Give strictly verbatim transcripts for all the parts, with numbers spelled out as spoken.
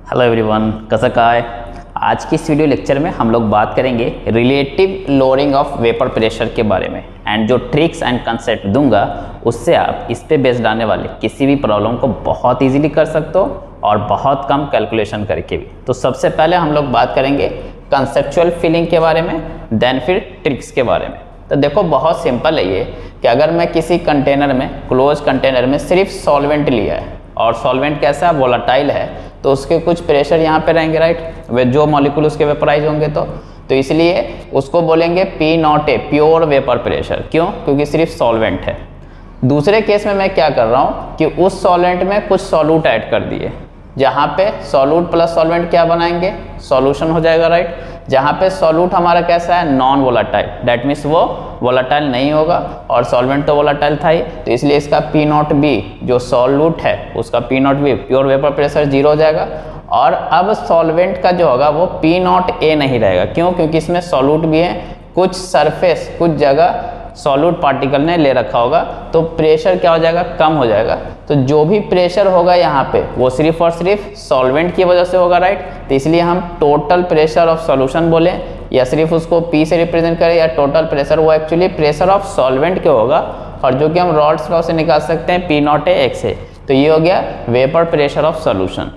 Hello everyone, कैसा का है। आज की इस वीडियो लेक्चर में हम लोग बात करेंगे relative lowering of vapour pressure के बारे में एंड जो ट्रिक्स एंड कंसेप्ट दूंगा उससे आप इस पे बेस्ड आने वाले किसी भी प्रॉब्लम को बहुत इजीली कर सकते हो और बहुत कम कैलकुलेशन करके भी। तो सबसे पहले हम लोग बात करेंगे कंसेप्चुअल फीलिंग के बारे में, देन फिर ट्रिक्स के बारे में। तो देखो बहुत सिंपल है ये कि अगर मैं किसी कंटेनर में, क्लोज कंटेनर में सिर्फ सॉल्वेंट लिया है और सॉल्वेंट कैसा वोलाटाइल है तो उसके कुछ प्रेशर यहाँ पे रहेंगे, राइट। वे जो मॉलिक्यूल उसके वेपराइज होंगे तो तो इसलिए उसको बोलेंगे P naught A, pure vapour pressure. क्यों? क्योंकि सिर्फ सॉल्वेंट है। दूसरे केस में मैं क्या कर रहा हूँ कि उस सॉल्वेंट में कुछ सॉल्यूट ऐड कर दिए, जहाँ पे सॉल्यूट प्लस सॉल्वेंट क्या बनाएंगे, सॉल्यूशन हो जाएगा, राइट। जहाँ पे सॉल्यूट हमारा कैसा है, नॉन वोलाटाइल, दैट मीन्स वो वोलाटाइल नहीं होगा और सॉल्वेंट तो वोलाटाइल था ही, तो इसलिए इसका पी नॉट बी जो सॉल्यूट है उसका P naught B pure vapour pressure zero हो जाएगा। और अब सॉल्वेंट का जो होगा वो पी नॉट ए नहीं रहेगा। क्यों? क्योंकि इसमें सॉल्यूट भी है, कुछ सरफेस कुछ जगह सॉल्यूट पार्टिकल ने ले रखा होगा, तो प्रेशर क्या हो जाएगा, कम हो जाएगा। तो जो भी प्रेशर होगा यहाँ पे वो सिर्फ और सिर्फ सॉल्वेंट की वजह से होगा, राइट। तो इसलिए हम टोटल प्रेशर ऑफ सॉल्यूशन बोले या सिर्फ उसको पी से रिप्रेजेंट करें या टोटल प्रेशर, वो एक्चुअली प्रेशर ऑफ सॉल्वेंट के होगा और जो कि हम रॉल्स लॉ से निकाल सकते हैं P naught A X A. तो ये हो गया vapour pressure of solution,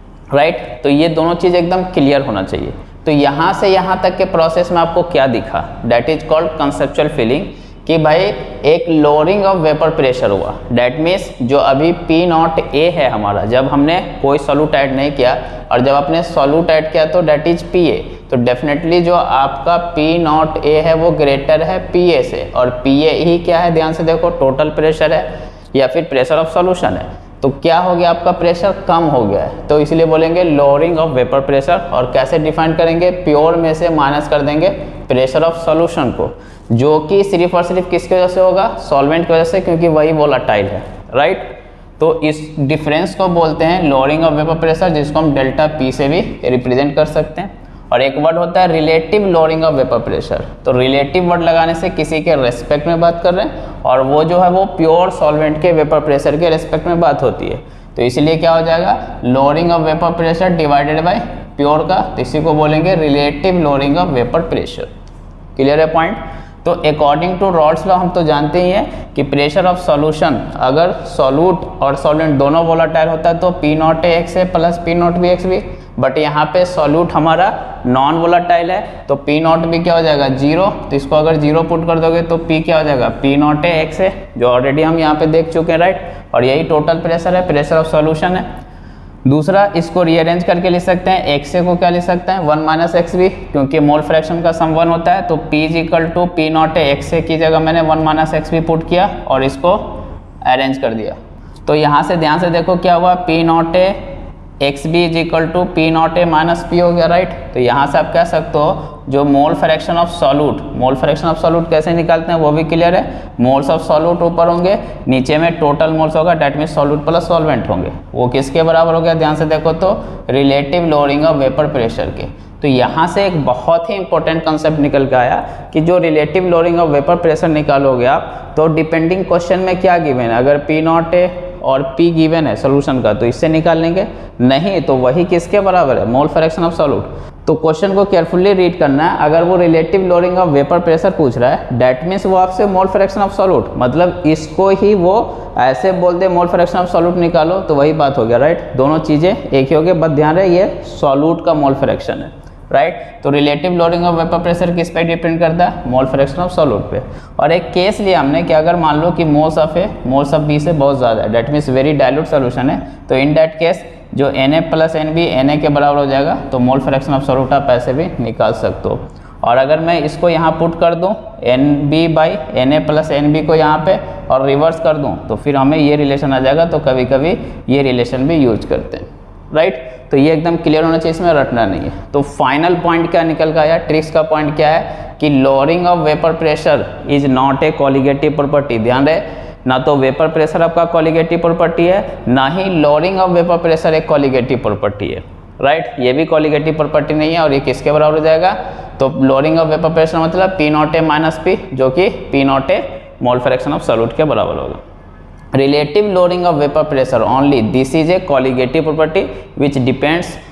right. तो ये दोनों चीज़ एकदम क्लियर होना चाहिए। तो यहाँ से यहाँ तक के प्रोसेस में आपको क्या दिखा, that is called conceptual feeling, कि भाई एक लोअरिंग ऑफ वेपर प्रेशर हुआ। डैट मीन्स जो अभी पी नॉट ए है हमारा, जब हमने कोई सॉल्यूट ऐड नहीं किया और जब आपने सॉल्यूट ऐड किया तो डैट इज पी ए, तो डेफिनेटली जो आपका पी नॉट ए है वो ग्रेटर है पी ए से, और पी ए ही क्या है, ध्यान से देखो, टोटल प्रेशर है या फिर प्रेशर ऑफ सॉल्यूशन है। तो क्या हो गया, आपका प्रेशर कम हो गया है, तो इसलिए बोलेंगे लोअरिंग ऑफ वेपर प्रेशर। और कैसे डिफाइन करेंगे, प्योर में से माइनस कर देंगे प्रेशर ऑफ सॉल्यूशन को, जो कि सिर्फ और सिर्फ किसकी वजह से होगा, सॉल्वेंट की वजह से, क्योंकि वही वोलाटाइल है, राइट। तो इस डिफरेंस को बोलते हैं लोअरिंग ऑफ वेपर प्रेशर, जिसको हम डेल्टा पी से भी रिप्रेजेंट कर सकते हैं। और एक वर्ड होता है relative lowering of vapour pressure. तो रिलेटिव वर्ड लगाने से किसी के रेस्पेक्ट में बात कर रहे हैं और वो जो है वो प्योर सॉल्वेंट के वेपर प्रेशर के रेस्पेक्ट में बात होती है। तो इसीलिए क्या हो जाएगा, lowering of vapour pressure divided by pure का, तो इसी को बोलेंगे relative lowering of vapour pressure. Clear है पॉइंट। तो अकॉर्डिंग टू रॉल्स लॉ हम तो जानते ही हैं कि प्रेशर ऑफ सॉल्यूशन, अगर सॉल्यूट और सॉल्वेंट दोनों वोलाटाइल होता है तो P naught A X A plus P naught B X B, but यहाँ पे सॉल्यूट हमारा नॉन वोलाटाइल है तो पी नॉट बी क्या हो जाएगा, जीरो। तो इसको अगर जीरो पुट कर दोगे तो पी क्या हो जाएगा, P naught A X A, जो ऑलरेडी हम यहाँ पे देख चुके हैं, राइट। और यही टोटल प्रेशर है, प्रेशर ऑफ सॉल्यूशन है। दूसरा, इसको रीअरेंज करके लिख सकते हैं, एक्स ए को क्या लिख सकते हैं, वन माइनस एक्स बी, क्योंकि मोल फ्रैक्शन का सम वन होता है। तो P is equal to P naught A X A की जगह मैंने one minus X B put किया और इसको अरेंज कर दिया। तो यहाँ से ध्यान से देखो क्या हुआ, P naught A X B is equal to P naught A minus P हो गया, राइट। तो यहाँ से आप कह सकते हो जो mole fraction of solute, mole fraction of solute कैसे निकालते हैं वो भी क्लियर है। मोल्स ऑफ सॉल्यूट ऊपर होंगे, नीचे में टोटल मोल्स होगा, that means solute plus solvent होंगे। वो किसके बराबर हो गया, ध्यान से देखो तो relative lowering of vapour pressure के। तो यहाँ से एक बहुत ही इंपॉर्टेंट कंसेप्ट निकल के आया कि जो relative lowering of vapour pressure निकालोगे आप, तो डिपेंडिंग क्वेश्चन में क्या गिवन है, अगर पी नॉट ए और P गिवन है सोल्यूशन का तो इससे निकाल लेंगे, नहीं तो वही किसके बराबर है, मोल फ्रैक्शन ऑफ सॉल्यूट। तो क्वेश्चन को केयरफुली रीड करना है। अगर वो relative lowering of vapour pressure पूछ रहा है, दैट मीन्स वो आपसे मोल फ्रैक्शन ऑफ सॉल्यूट, मतलब इसको ही वो ऐसे बोल दे मोल फ्रैक्शन ऑफ सॉल्यूट निकालो, तो वही बात हो गया, राइट। दोनों चीज़ें एक ही हो गए, बस ध्यान रहे ये सॉल्यूट का मोल फ्रैक्शन है, राइट। तो relative lowering of vapour pressure किस पे डिपेंड करता है, मोल फ्रैक्शन ऑफ सॉल्यूट पे। और एक केस लिया हमने कि अगर मान लो कि moles of A moles of B से बहुत ज़्यादा है, that means very dilute solution है, तो इन दैट केस जो N A plus N B N A के बराबर हो जाएगा, तो मोल फ्रैक्शन ऑफ सॉल्यूट आप ऐसे भी निकाल सकते हो। और अगर मैं इसको यहाँ पुट कर दूँ N B by N A plus N B को यहाँ पे और रिवर्स कर दूँ, तो फिर हमें ये रिलेशन आ जाएगा। तो कभी कभी ये रिलेशन भी यूज करते हैं, राइट। तो ये एकदम क्लियर होना चाहिए, इसमें रटना नहीं है। तो फाइनल पॉइंट क्या निकल के आया, ट्रिक्स का पॉइंट क्या है कि lowering of vapour pressure is not a colligative property. ध्यान रहे, ना तो वेपर प्रेशर आपका कॉलिगेटिव प्रॉपर्टी है, ना ही लोअरिंग ऑफ वेपर प्रेशर एक कॉलिगेटिव प्रॉपर्टी है, राइट। ये भी कॉलिगेटिव प्रॉपर्टी नहीं है और ये किसके बराबर हो जाएगा, तो लोअरिंग ऑफ वेपर प्रेशर मतलब P naught A minus P, जो कि P naught A mole fraction of solute के बराबर होगा। relative lowering of vapor pressure only, this is a colligative property which depends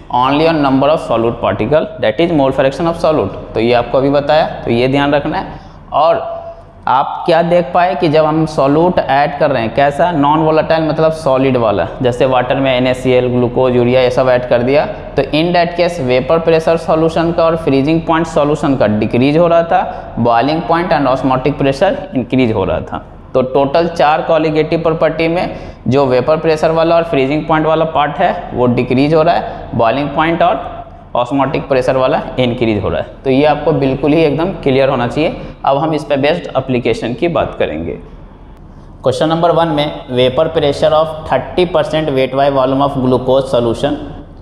only on number of solute particle that is mole fraction of solute. तो ये आपको अभी बताया, तो ये ध्यान रखना है। और आप क्या देख पाए कि जब हम सॉल्यूट ऐड कर रहे हैं, कैसा नॉन वोलेटाइल मतलब सॉलिड वाला, जैसे वाटर में N A C L, glucose, urea ये सब ऐड कर दिया, तो in that case vapour pressure solution का और फ्रीजिंग पॉइंट सॉल्यूशन का डिक्रीज हो रहा था, boiling point and osmotic pressure increase हो रहा था। तो टोटल चार कॉलिगेटिव प्रॉपर्टी में जो वेपर प्रेशर वाला और फ्रीजिंग पॉइंट वाला पार्ट है वो डिक्रीज हो रहा है, बॉइलिंग पॉइंट और ऑस्मोटिक प्रेशर वाला इंक्रीज हो रहा है। तो ये आपको बिल्कुल ही एकदम क्लियर होना चाहिए। अब हम इस पे बेस्ड एप्लीकेशन की बात करेंगे। क्वेश्चन नंबर वन में vapour pressure of thirty percent weight by volume of glucose solution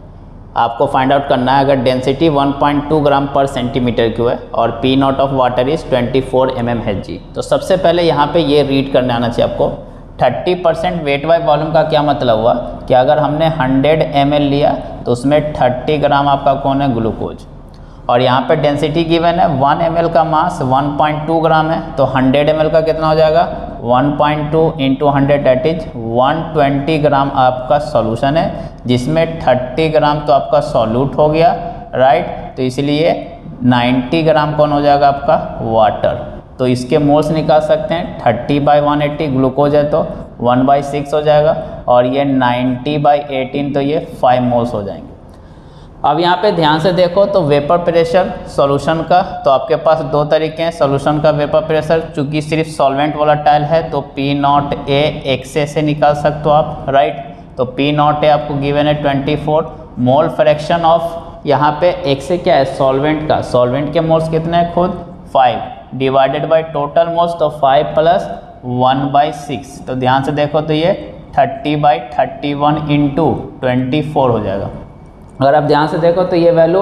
आपको फाइंड आउट करना है। अगर density one point two gram per centimetre cube है और P naught of water is twenty four M M H G. तो सबसे पहले यहाँ पे ये रीड करने आना चाहिए आपको। Thirty percent weight by volume का क्या मतलब हुआ कि अगर हमने हंड्रेड एम एल लिया तो उसमें थर्टी ग्राम आपका कौन है, ग्लूकोज, और यहाँ पे डेंसिटी गिवन है वन एम एल का mass one point two gram है, तो हंड्रेड एम एल का कितना हो जाएगा, one point two into hundred that is one twenty gram आपका सॉल्यूशन है, जिसमें थर्टी ग्राम तो आपका सॉल्यूट हो गया, राइट। तो इसलिए नाइन्टी ग्राम कौन हो जाएगा आपका वाटर। तो इसके मोल्स निकाल सकते हैं, thirty by one eighty glucose है तो वन बाई सिक्स हो जाएगा, और ये नाइन्टी बाई एटीन तो ये फाइव मोल्स हो जाएंगे। अब यहाँ पे ध्यान से देखो तो वेपर प्रेशर सॉल्यूशन का, तो आपके पास दो तरीके हैं सॉल्यूशन का वेपर प्रेशर। चूंकि सिर्फ सॉल्वेंट वोलेटाइल है तो पी नॉट ए एक्से से निकाल सकते हो आप, राइट। तो पी नॉट ए आपको गिवन है twenty four, mole fraction of यहाँ पे एक्से क्या है, सॉल्वेंट का, सॉल्वेंट के मोल्स कितने हैं खुद five, divided by total moles तो five plus one by six. तो ध्यान से देखो तो ये thirty by thirty one into twenty four हो जाएगा। अगर आप ध्यान से देखो तो ये value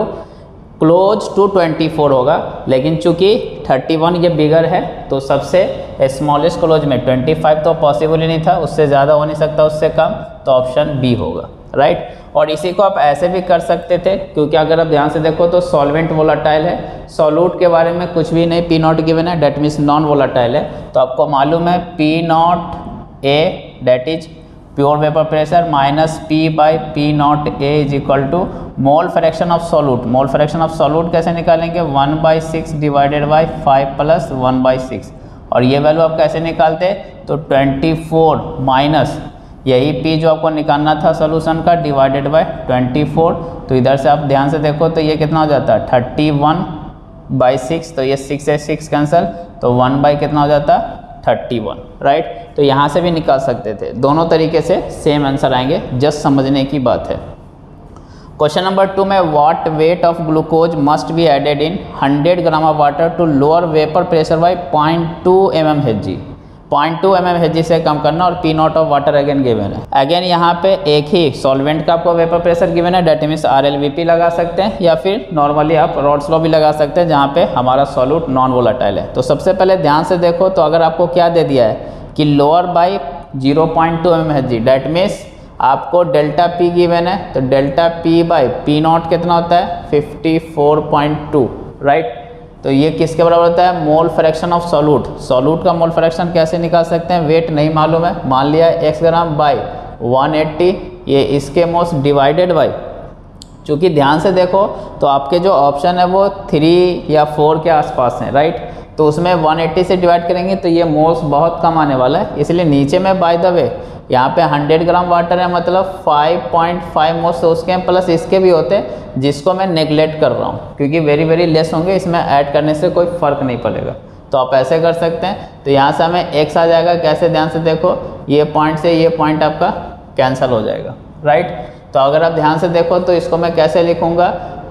close to twenty four होगा, लेकिन चूंकि थर्टी वन ये बिगर है तो सबसे स्मॉलेस्ट क्लोज में ट्वेंटी फाइव तो पॉसिबल ही नहीं था, उससे ज़्यादा हो नहीं सकता, उससे कम, तो ऑप्शन बी होगा, राइट। और इसी को आप ऐसे भी कर सकते थे, क्योंकि अगर आप ध्यान से देखो तो सॉल्वेंट वोलेटाइल है, सॉल्यूट के बारे में कुछ भी नहीं, पी नॉट गिवन है डेट मीन्स नॉन वोलेटाइल है। तो आपको मालूम है P naught A that is pure vapour pressure minus P by P naught A is equal to mole fraction of solute. Mole fraction of solute कैसे निकालेंगे, one by six divided by five plus one by six, और ये value आप कैसे निकालते, तो twenty four minus यही P जो आपको निकालना था सोल्यूशन का डिवाइडेड बाय ट्वेंटी फोर। तो इधर से आप ध्यान से देखो तो ये कितना हो जाता है थर्टी वन बाई सिक्स, तो ये सिक्स से सिक्स कैंसिल, तो वन बाई कितना हो जाता है थर्टी वन, राइट। तो यहाँ से भी निकाल सकते थे, दोनों तरीके से सेम आंसर आएंगे, जस्ट समझने की बात है। क्वेश्चन नंबर टू में what weight of glucose must be added in hundred gram of water to lower vapour pressure by point two M M H G. Point two M M H G से कम करना, और P naught of water again given है। Again यहाँ पे एक ही solvent का आपको वेपर प्रेशर गिवन है, that means R L V P लगा सकते हैं, या फिर नॉर्मली आप रॉड्स लॉ भी लगा सकते हैं, जहाँ पे हमारा सॉल्यूट नॉन वोलेटाइल है। तो सबसे पहले ध्यान से देखो तो अगर आपको क्या दे दिया है कि lower by zero point two M M H G, that means आपको डेल्टा पी गिवन है, तो delta P by P naught कितना होता है fifty four point two, right. तो ये किसके बराबर होता है, mole fraction of solute. Solute का मोल फ्रैक्शन कैसे निकाल सकते हैं, वेट नहीं मालूम है, मान लिया X gram by one eighty, ये इसके मोल्स डिवाइडेड बाई, चूँकि ध्यान से देखो तो आपके जो ऑप्शन है वो थ्री या फोर के आसपास हैं, राइट। तो उसमें वन एट्टी से डिवाइड करेंगे तो ये मोल्स बहुत कम आने वाला है, इसलिए नीचे में बाय द वे यहाँ पे हंड्रेड ग्राम वाटर है, मतलब फाइव पॉइंट फाइव मोल्स उसके हैं, प्लस इसके भी होते हैं, जिसको मैं नेग्लेक्ट कर रहा हूँ क्योंकि वेरी वेरी लेस होंगे, इसमें ऐड करने से कोई फ़र्क नहीं पड़ेगा। तो आप ऐसे कर सकते हैं, तो यहाँ से हमें एक्स आ जाएगा, कैसे ध्यान से देखो, ये पॉइंट से ये पॉइंट आपका कैंसिल हो जाएगा, राइट। तो अगर आप ध्यान से देखो तो इसको मैं कैसे लिखूँगा,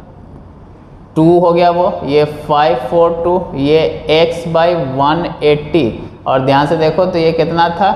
टू हो गया वो, ये फाइव फोर टू, ये एक्स बाई वन एट्टी, और ध्यान से देखो तो ये कितना था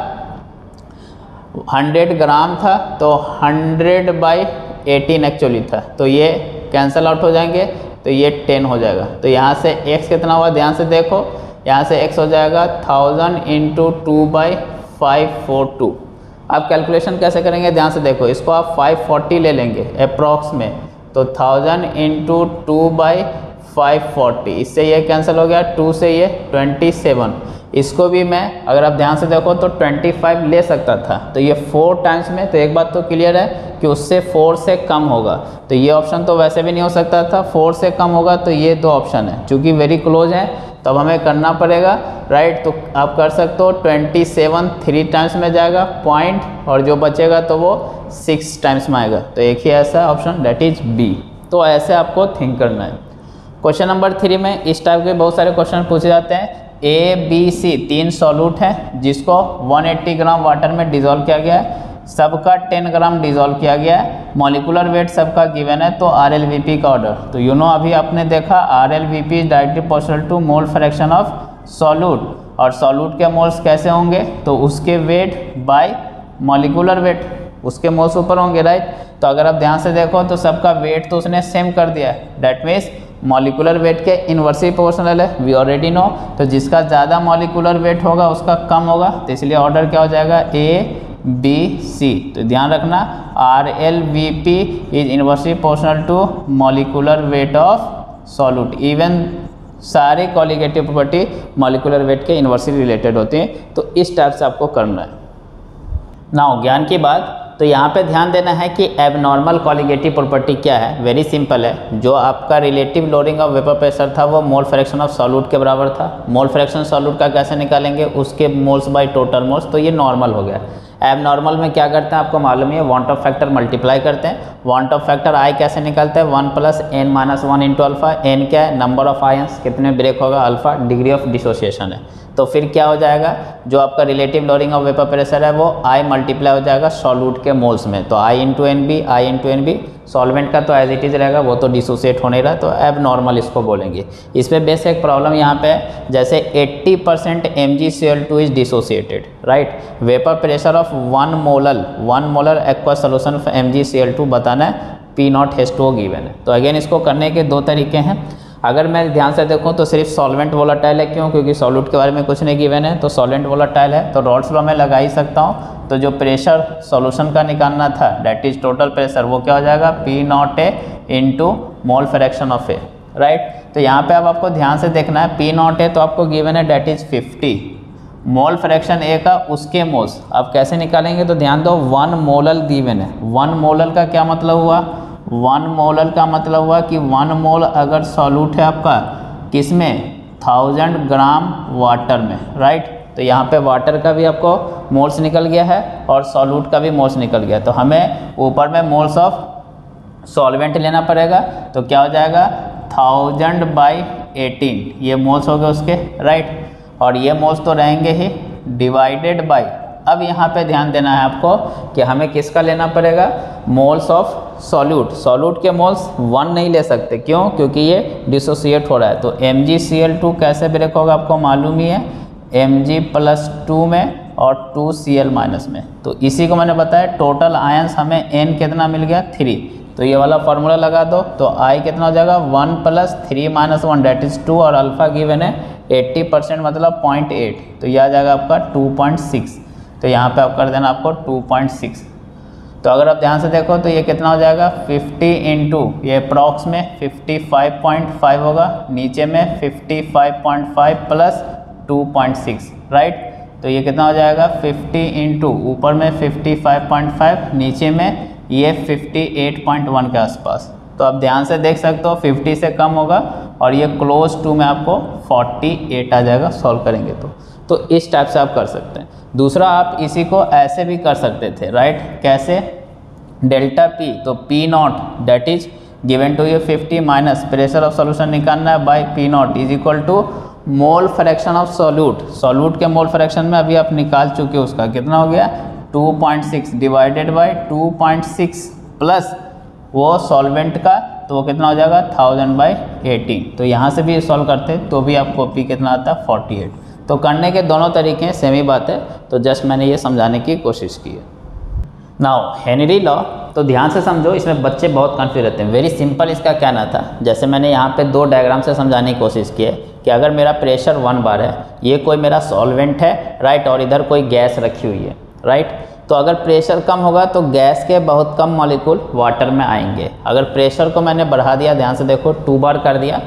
हंड्रेड ग्राम था, तो हंड्रेड बाई एटीन एक्चुअली था, तो ये कैंसिल आउट हो जाएंगे, तो ये टेन हो जाएगा। तो यहाँ से x कितना हुआ, ध्यान से देखो, यहाँ से x हो जाएगा thousand into two by five four two. आप कैलकुलेशन कैसे करेंगे, ध्यान से देखो, इसको आप फाइव फोर्टी ले लेंगे अप्रॉक्स में, तो thousand into two by five forty, इससे ये कैंसिल हो गया, टू से ये ट्वेंटी सेवन, इसको भी मैं अगर आप ध्यान से देखो तो पच्चीस ले सकता था, तो ये फोर टाइम्स में, तो एक बात तो क्लियर है कि उससे फोर से कम होगा, तो ये ऑप्शन तो वैसे भी नहीं हो सकता था, फोर से कम होगा, तो ये दो ऑप्शन है, चूँकि वेरी क्लोज है तो अब हमें करना पड़ेगा, राइट। तो आप कर सकते हो सत्ताईस थ्री टाइम्स में जाएगा पॉइंट, और जो बचेगा तो वो सिक्स टाइम्स में आएगा, तो एक ही ऐसा ऑप्शन डेट इज बी। तो ऐसे आपको थिंक करना है। क्वेश्चन नंबर थ्री में इस टाइप के बहुत सारे क्वेश्चन पूछे जाते हैं। ए बी सी तीन सॉल्यूट है जिसको एक सौ अस्सी ग्राम वाटर में डिजोल्व किया गया है, सबका दस ग्राम डिजोल्व किया गया है, मॉलिकुलर वेट सबका गिवन है, तो आर एल वी पी का ऑर्डर, तो यू नो अभी आपने देखा R L V P is directly proportional to mole fraction of solute, और सॉल्यूट के मोल्स कैसे होंगे, तो उसके वेट बाय मॉलिकुलर वेट, उसके मोल्स ऊपर होंगे, राइट। तो अगर आप ध्यान से देखो तो सबका वेट तो उसने सेम कर दिया है, दैट मीन्स मॉलिकुलर वेट के इन्वर्सली प्रोपोर्शनल है, वी ऑलरेडी नो, तो जिसका ज़्यादा मॉलिकुलर वेट होगा उसका कम होगा, तो इसलिए ऑर्डर क्या हो जाएगा, ए बी सी। तो ध्यान रखना R L V P is inversely proportional to molecular weight of solute, even सारे कॉलिगेटिव प्रॉपर्टी मॉलिकुलर वेट के इन्वर्सली रिलेटेड होते हैं, तो इस टाइप से आपको करना है। नाउ ज्ञान की बात, तो यहाँ पे ध्यान देना है कि एबनॉर्मल कॉलिगेटिव प्रॉपर्टी क्या है, वेरी सिंपल है, जो आपका relative loading of vapour pressure था वो मोल फ्रैक्शन ऑफ सॉल्यूट के बराबर था। मोल फ्रैक्शन सॉल्यूट का कैसे निकालेंगे, उसके मोल्स बाय टोटल मोल्स, तो ये नॉर्मल हो गया। एबनॉर्मल में क्या करते हैं आपको मालूम है, वांट ऑफ फैक्टर मल्टीप्लाई करते हैं, वांट ऑफ फैक्टर आई कैसे निकालते हैं, one plus N minus one into alpha, N क्या है, नंबर ऑफ आयंस, कितने ब्रेक होगा, अल्फा डिग्री ऑफ डिसोसिएशन है, तो फिर क्या हो जाएगा, जो आपका relative loading of vapour pressure है वो आई मल्टीप्लाई हो जाएगा सॉल्यूट के मोल्स में, तो I into N B, I into N B, solvent का तो एज इट इज रहेगा, वो तो डिसोसिएट होने रहा, तो एब नॉर्मल इसको बोलेंगे। इस पर बेसिक प्रॉब्लम यहाँ पे जैसे अस्सी percent M G C L two is dissociated, right, vapour pressure of one molar one molar aqua solution of M G C L two बताना है, P naught has to given है। तो again इसको करने के दो तरीके हैं, अगर मैं ध्यान से देखूं तो सिर्फ सॉल्वेंट वोलेटाइल है, क्यों, क्योंकि सॉल्यूट के बारे में कुछ नहीं गिवन है, तो सॉल्वेंट वोलेटाइल है, तो रॉल्स लॉ में लगा ही सकता हूं, तो जो प्रेशर सॉल्यूशन का निकालना था दैट इज टोटल प्रेशर, वो क्या हो जाएगा, P naught A into mole fraction of A, right. तो यहाँ पे अब आपको ध्यान से देखना है, पी नॉट ए तो आपको गिवन है that is fifty, mole fraction A का उसके मोल्स, आप कैसे निकालेंगे, तो ध्यान दो वन मोलर गिवन है, वन मोलर का क्या मतलब हुआ, वन मोलर का मतलब हुआ कि वन मोल अगर सॉल्यूट है आपका किसमें, थाउजेंड ग्राम वाटर में, राइट। तो यहाँ पे वाटर का भी आपको मोल्स निकल गया है और सॉल्यूट का भी मोल्स निकल गया, तो हमें ऊपर में मोल्स ऑफ सॉल्वेंट लेना पड़ेगा, तो क्या हो जाएगा, थाउजेंड बाई एटीन, ये मोल्स हो गए उसके, राइट, और ये मोल्स तो रहेंगे ही डिवाइडेड बाई, अब यहाँ पे ध्यान देना है आपको कि हमें किसका लेना पड़ेगा, मोल्स ऑफ सॉल्यूट, सॉल्यूट के मोल्स वन नहीं ले सकते, क्यों, क्योंकि ये डिसोसिएट हो रहा है, तो M G C L two कैसे ब्रेक होगा आपको मालूम ही है, एम जी प्लस टू में और टू सी एल माइनस में, तो इसी को मैंने बताया टोटल आयंस हमें एन कितना मिल गया, थ्री, तो ये वाला फार्मूला लगा दो, तो आई कितना हो जाएगा, one plus three minus one that is two, और अल्फा गिवन है अस्सी परसेंट मतलब पॉइंट एट, तो यह आ जाएगा आपका टू पॉइंट सिक्स, तो यहाँ पे आप कर देना आपको टू पॉइंट सिक्स, तो अगर आप ध्यान से देखो तो ये कितना हो जाएगा, फिफ्टी इंटू ये अप्रॉक्स में फिफ्टी फाइव पॉइंट फाइव होगा, नीचे में fifty five point five plus two point six, right, तो ये कितना हो जाएगा, फिफ्टी इंटू ऊपर में फिफ्टी फाइव पॉइंट फाइव, नीचे में ये फिफ्टी एट पॉइंट वन के आसपास, तो आप ध्यान से देख सकते हो फिफ्टी से कम होगा और ये क्लोज टू में आपको फोर्टी एट आ जाएगा सॉल्व करेंगे तो तो इस टाइप से आप कर सकते हैं। दूसरा आप इसी को ऐसे भी कर सकते थे, राइट, कैसे, डेल्टा पी, तो P naught that is given to ये fifty minus pressure of solution निकालना है by P naught is equal to mole fraction of solute, solute के मोल फ्रैक्शन में अभी आप निकाल चुके हो, उसका कितना हो गया, two point six divided by two point six plus वो सॉल्वेंट का, तो वो कितना हो जाएगा, थाउजेंड बाई एटीन, तो यहाँ से भी सॉल्व करते तो भी आपको पी कितना आता है, फोर्टी एट, तो करने के दोनों तरीके सेम ही बात है, तो जस्ट मैंने ये समझाने की कोशिश की है। नाउ हेनरी लॉ, तो ध्यान से समझो, इसमें बच्चे बहुत कन्फ्यूज रहते हैं, वेरी सिंपल इसका कहना था, जैसे मैंने यहाँ पे दो डायग्राम से समझाने की कोशिश की है कि अगर मेरा प्रेशर वन बार है, ये कोई मेरा सॉल्वेंट है, राइट, और इधर कोई गैस रखी हुई है, राइट, तो अगर प्रेशर कम होगा तो गैस के बहुत कम मॉलिक्यूल वाटर में आएंगे, अगर प्रेशर को मैंने बढ़ा दिया, ध्यान से देखो टू बार कर दिया,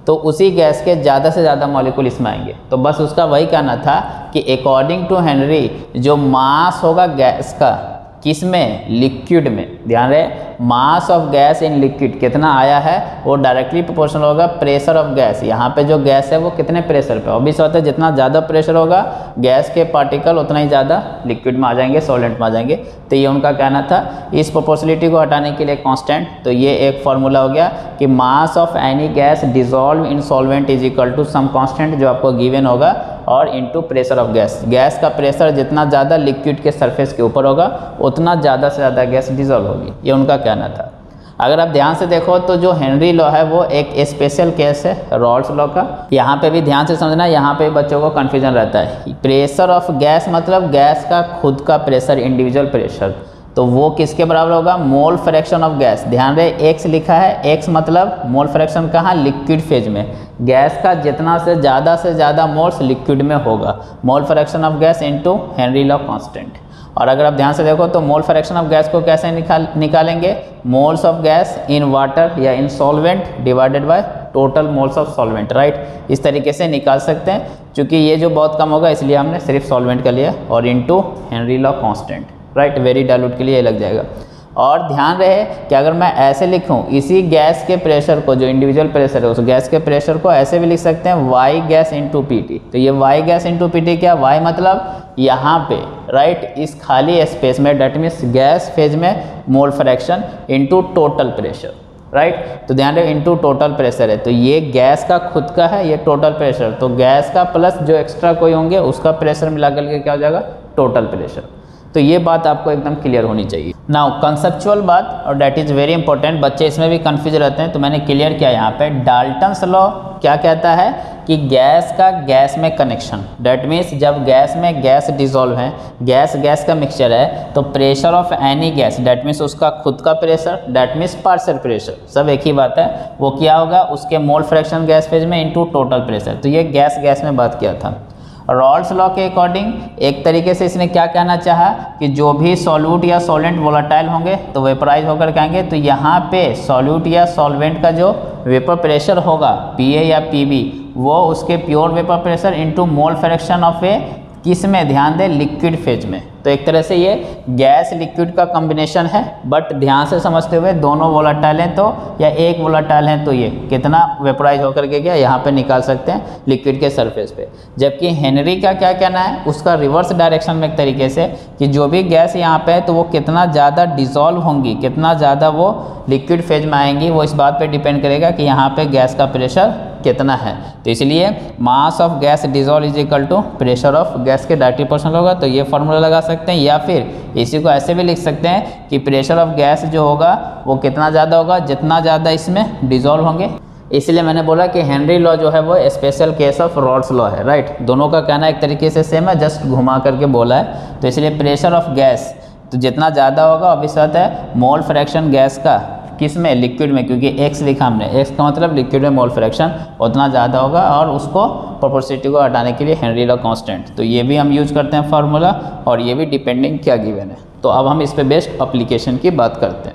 तो उसी गैस के ज़्यादा से ज़्यादा मॉलिक्यूल इसमें आएंगे। तो बस उसका वही कहना था कि अकॉर्डिंग टू हेनरी जो मास होगा गैस का किस में, लिक्विड में, ध्यान रहे mass of gas in liquid कितना आया है वो डायरेक्टली प्रोपोर्शनल होगा प्रेशर ऑफ गैस। यहाँ पे जो गैस है वो कितने प्रेशर पे, ऑब्वियस होता है जितना ज़्यादा प्रेशर होगा गैस के पार्टिकल उतना ही ज़्यादा लिक्विड में आ जाएंगे, सॉल्वेंट में आ जाएंगे। तो ये उनका कहना था। इस प्रोपोर्शनलिटी को हटाने के लिए कांस्टेंट, तो ये एक फॉर्मूला हो गया कि mass of any gas dissolve in solvent is equal to some constant जो आपको गिवन होगा और into pressure of gas. Gas का प्रेशर जितना ज़्यादा लिक्विड के सरफेस के ऊपर होगा उतना ज़्यादा से ज़्यादा गैस डिजॉल्व होगी, ये उनका कहना था। अगर आप ध्यान से देखो तो जो हेनरी लॉ है वो एक स्पेशल केस है रॉल्स लॉ का। यहाँ पे भी ध्यान से समझना, यहाँ पे भी बच्चों को कन्फ्यूजन रहता है। प्रेशर ऑफ गैस मतलब गैस का खुद का प्रेशर, इंडिविजुअल प्रेशर, तो वो किसके बराबर होगा, मोल फ्रैक्शन ऑफ गैस। ध्यान रहे एक्स लिखा है, एक्स मतलब मोल फ्रैक्शन कहाँ, लिक्विड फेज में। गैस का जितना से ज़्यादा से ज़्यादा मोल्स लिक्विड में होगा, mole fraction of gas into Henry law constant. और अगर आप ध्यान से देखो तो मोल फ्रैक्शन ऑफ गैस को कैसे निकाल निकालेंगे, moles of gas in water या in solvent divided by total moles of solvent, right. इस तरीके से निकाल सकते हैं। चूँकि ये जो बहुत कम होगा इसलिए हमने सिर्फ सॉल्वेंट का लिया और into Henry law constant, right. Very dilute के लिए ये लग जाएगा। और ध्यान रहे कि अगर मैं ऐसे लिखूं इसी गैस के प्रेशर को, जो इंडिविजुअल प्रेशर है उस गैस के प्रेशर को ऐसे भी लिख सकते हैं y gas into p t. तो ये y gas into p t क्या, वाई मतलब यहाँ पे, राइट, इस खाली स्पेस में, डेट मीन्स गैस फेज में mole fraction into total pressure, right. तो ध्यान रहे इंटू टोटल प्रेशर है, तो ये गैस का खुद का है, ये टोटल प्रेशर, तो गैस का प्लस जो एक्स्ट्रा कोई होंगे उसका प्रेशर मिला करके क्या हो जाएगा, टोटल प्रेशर। तो ये बात आपको एकदम क्लियर होनी चाहिए। नाउ कंसेप्चुअल बात, और दैट इज़ वेरी इंपॉर्टेंट, बच्चे इसमें भी कंफ्यूज रहते हैं, तो मैंने क्लियर किया यहाँ पे। डाल्टन्स लॉ क्या कहता है कि गैस का गैस में कनेक्शन, दैट मीन्स जब गैस में गैस डिजोल्व है, गैस गैस का मिक्सचर है, तो pressure of any gas, that means उसका खुद का pressure, that means partial pressure, सब एक ही बात है, वो क्या होगा उसके मोल फ्रैक्शन गैस फेज में इनटू टोटल प्रेशर। तो ये गैस गैस में बात किया था। रॉल्स लॉ के अकॉर्डिंग एक तरीके से इसने क्या कहना चाहा कि जो भी सॉल्यूट या सॉल्वेंट वोलेटाइल होंगे तो वेपराइज होकर के आएंगे, तो यहाँ पे सॉल्यूट या सॉल्वेंट का जो वेपर प्रेशर होगा पी ए या पी बी, वो उसके pure vapour pressure into mole fraction of a किस में, ध्यान दें, लिक्विड फेज में। तो एक तरह से ये गैस लिक्विड का कॉम्बिनेशन है, बट ध्यान से समझते हुए दोनों वोलेटाइल हैं तो, या एक वोलेटाइल है तो ये कितना वेपराइज होकर के गया यहाँ पे निकाल सकते हैं लिक्विड के सरफेस पे। जबकि हेनरी का क्या कहना है, उसका रिवर्स डायरेक्शन में एक तरीके से कि जो भी गैस यहाँ पे है तो वो कितना ज़्यादा डिजॉल्व होंगी, कितना ज़्यादा वो लिक्विड फेज में आएंगी, वो इस बात पर डिपेंड करेगा कि यहाँ पर गैस का प्रेशर कितना है। तो इसलिए mass of gas dissolve is equal to pressure of gas के डायरेक्टली प्रोपोर्शनल होगा। तो ये फॉर्मूला लगा सकते हैं, या फिर इसी को ऐसे भी लिख सकते हैं कि प्रेशर ऑफ गैस जो होगा वो कितना ज़्यादा होगा जितना ज़्यादा इसमें डिजॉल्व होंगे। इसलिए मैंने बोला कि हेनरी लॉ जो है वो special case of Raoult's law है, राइट। दोनों का कहना एक तरीके से सेम है, जस्ट घुमा करके बोला है। तो इसलिए प्रेशर ऑफ गैस तो जितना ज़्यादा होगा ऑब्वियस बात है मोल फ्रैक्शन गैस का किस में, लिक्विड में, क्योंकि एक्स लिखा हमने, एक्स का मतलब लिक्विड में मोल फ्रैक्शन उतना ज़्यादा होगा, और उसको प्रोपोर्शनलिटी को हटाने के लिए हेनरी लॉ कांस्टेंट, तो ये भी हम यूज करते हैं फार्मूला, और ये भी डिपेंडिंग क्या गिवन है। तो अब हम इस पे बेस्ट एप्लीकेशन की बात करते हैं।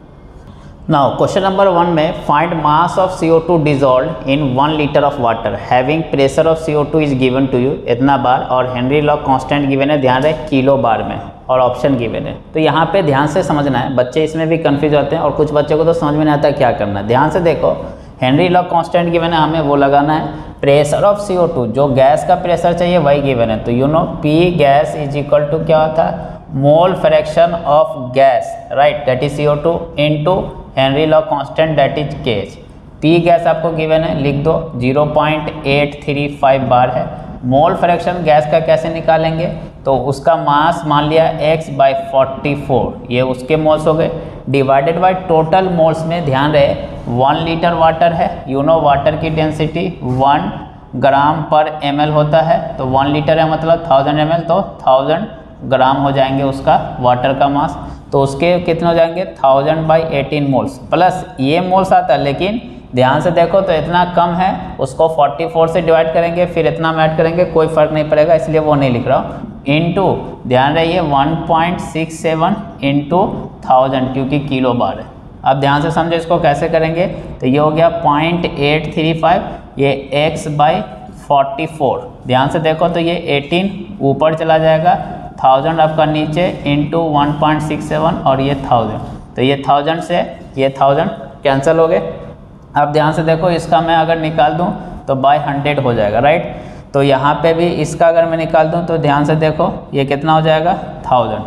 नाउ क्वेश्चन नंबर वन में find mass of c o two dissolve in one litre of water having pressure of c o two is given to you इतना बार, और हेनरी लॉ कांस्टेंट गिवन है, ध्यान रहे kilo बार में, और option given है। तो यहाँ पे ध्यान से समझना है, बच्चे इसमें भी कंफ्यूज होते हैं और कुछ बच्चों को तो समझ में नहीं आता क्या करना है। ध्यान से देखो, हेनरी लॉ कांस्टेंट गिवन है, हमें वो लगाना है। Pressure of c o two जो गैस का प्रेशर चाहिए वही गिवन है, तो you know p gas is equal to क्या होता है, mole fraction of gas, right, that is c o two into Henry law constant that is k h. P gas आपको गिवन है, लिख दो, zero point eight three five bar है। Mole fraction gas का कैसे निकालेंगे, तो उसका मास मान लिया x बाई फोर्टी फोर, ये उसके मोल्स हो गए, डिवाइडेड बाय टोटल मोल्स में, ध्यान रहे वन लीटर वाटर है, यू नो वाटर की density one gram per m L होता है, तो वन लीटर है मतलब थाउजेंड एम एल, तो थाउजेंड ग्राम हो जाएंगे उसका वाटर का मास। तो उसके कितने हो जाएंगे, thousand by eighteen moles, plus ये मोल्स आता है, लेकिन ध्यान से देखो तो इतना कम है, उसको फोर्टी फोर से डिवाइड करेंगे फिर इतना में ऐड करेंगे, कोई फर्क नहीं पड़ेगा, इसलिए वो नहीं लिख रहा हूँ। इनटू ध्यान रहिए one point six seven into thousand, क्योंकि किलो बार है। अब ध्यान से समझो इसको कैसे करेंगे, तो ये हो गया पॉइंट एट थ्री फाइव ये x बाई फोर्टी फोर, ध्यान से देखो तो ये एटीन ऊपर चला जाएगा, थाउजेंड आपका नीचे into one point six seven और ये थाउजेंड, तो ये थाउजेंड से ये थाउजेंड कैंसिल हो गए। अब ध्यान से देखो इसका मैं अगर निकाल दूं तो बाय हंड्रेड हो जाएगा, राइट। तो यहाँ पे भी इसका अगर मैं निकाल दूं तो ध्यान से देखो ये कितना हो जाएगा, थाउजेंड।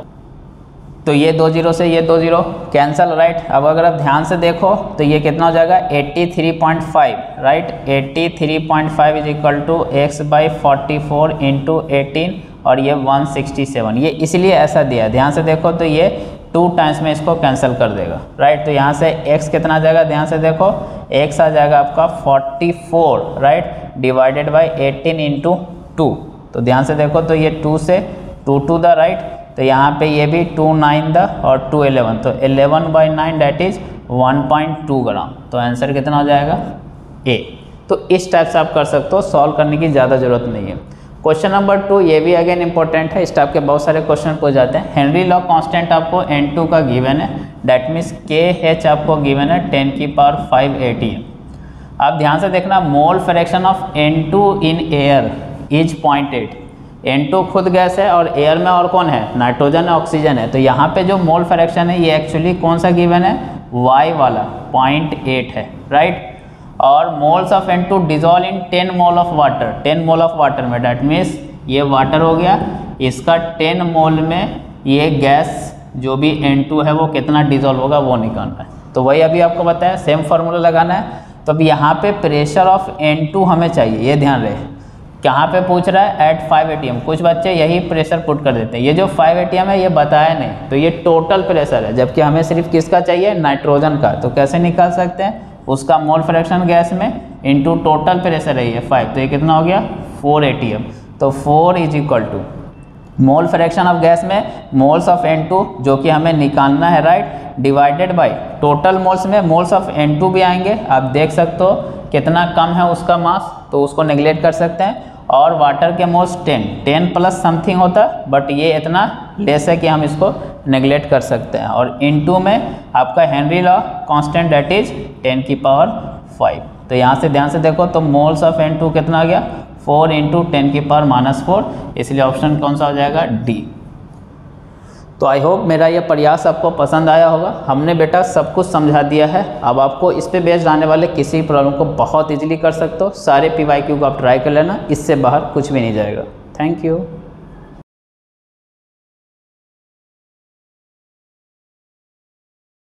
तो ये दो जीरो से ये दो जीरो कैंसिल, राइट। अब अगर आप ध्यान से देखो तो ये कितना हो जाएगा, eighty three point five, right. Eighty three point five is equal to x by forty four into eighteen और ये वन सिक्सटी सेवन। ये इसलिए ऐसा दिया, ध्यान से देखो तो ये टू टाइम्स में इसको कैंसिल कर देगा, राइट। तो यहाँ से x कितना आ जाएगा, ध्यान से देखो x आ जाएगा आपका forty four, right, divided by eighteen into two. तो ध्यान से देखो तो ये टू से टू टू द राइट, तो यहाँ पे ये भी टू नाइन द और टू एलेवन, तो eleven by nine that is one point two gram. तो आंसर कितना हो जाएगा, ए। तो इस टाइप से आप कर सकते हो, सॉल्व करने की ज़्यादा जरूरत नहीं है। क्वेश्चन नंबर टू, ये भी अगेन इंपॉर्टेंट है, इस टाइप के बहुत सारे क्वेश्चन पूछ जाते हैं। हेनरी लॉ कांस्टेंट आपको एन टू का गिवन है, डैट मीन्स के एच आपको गिवन है टेन की पावर फाइव एटी है। आप ध्यान से देखना, mole fraction of n two in air is point eight. N two खुद गैस है और एयर में और कौन है, नाइट्रोजन ऑक्सीजन है। तो यहाँ पे जो मोल फ्रैक्शन है ये एक्चुअली कौन सा गिवन है, वाई वाला पॉइंट एट है, राइट। और moles of n two dissolve in ten mole of water, ten mole of water में, डैट मीन्स ये वाटर हो गया, इसका टेन मोल में ये गैस जो भी एन टू है वो कितना डिजोल्व होगा वो निकालना है। तो वही अभी आपको बताया, सेम फार्मूला लगाना है। तो अब यहाँ पे प्रेशर ऑफ एन टू हमें चाहिए, ये ध्यान रहे। कहाँ पे पूछ रहा है, eight five a t m. कुछ बच्चे यही प्रेशर पुट कर देते हैं, ये जो फाइव ए टी एम है ये बताया नहीं, तो ये टोटल प्रेशर है, जबकि हमें सिर्फ किसका चाहिए, नाइट्रोजन का। तो कैसे निकाल सकते हैं, उसका मोल फ्रैक्शन गैस में इनटू टोटल प्रेशर है ये फाइव, तो ये कितना हो गया, फोर ए टी एम। तो four is equal to mole fraction of gas में मोल्स ऑफ एन टू जो कि हमें निकालना है, राइट, डिवाइडेड बाय टोटल मोल्स में मोल्स ऑफ एन टू भी आएंगे। आप देख सकते हो कितना कम है उसका मास, तो उसको नेग्लेक्ट कर सकते हैं। और वाटर के moles ten, ten plus something होता है, बट ये इतना लेस है कि हम इसको नेग्लेक्ट कर सकते हैं। और इन टू में आपका Henry law constant that is ten की पावर फाइव। तो यहाँ से ध्यान से देखो तो मोल्स ऑफ एन टू कितना आ गया, फोर इंटू टेन की पावर माइनस फोर, इसलिए ऑप्शन कौन सा हो जाएगा, डी। तो आई होप मेरा ये प्रयास आपको पसंद आया होगा। हमने बेटा सब कुछ समझा दिया है, अब आपको इस पे बेस्ड आने वाले किसी प्रॉब्लम को बहुत इजीली कर सकते हो। सारे पी वाई क्यू को आप ट्राई कर लेना, इससे बाहर कुछ भी नहीं जाएगा। Thank you.